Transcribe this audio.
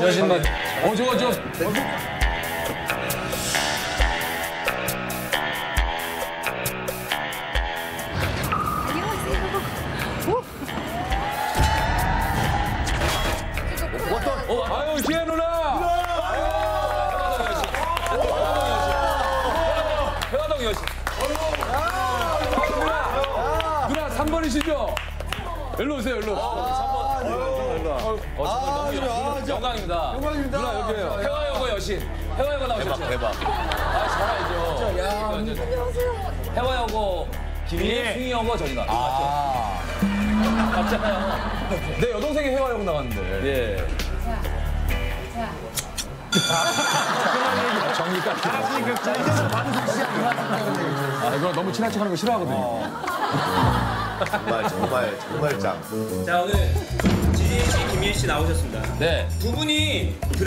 여신만. 좋아. 아유, 희애 누나! 해화동 여신. 누나 3번이시죠? 일로 오세요, 일로. 3번. 정말 영광입니다. 누나 여기에요. 해화여고 여신. 해화여고 나오셨죠? 대박. 아, 잘 알죠. 안녕하세요. 해화여고 김희애, 승희여고 저기 나. 맞죠? 맞잖아요. 내 여동생이 해화여고 나왔는데. 예. 정리까지. 자, 이제는 많은 시작. 이거 너무 친한 척하는 거 싫어하거든요. 정말 짱. 자, 오늘 지진 씨, 김희애 씨 나오셨습니다. 네. 두 분이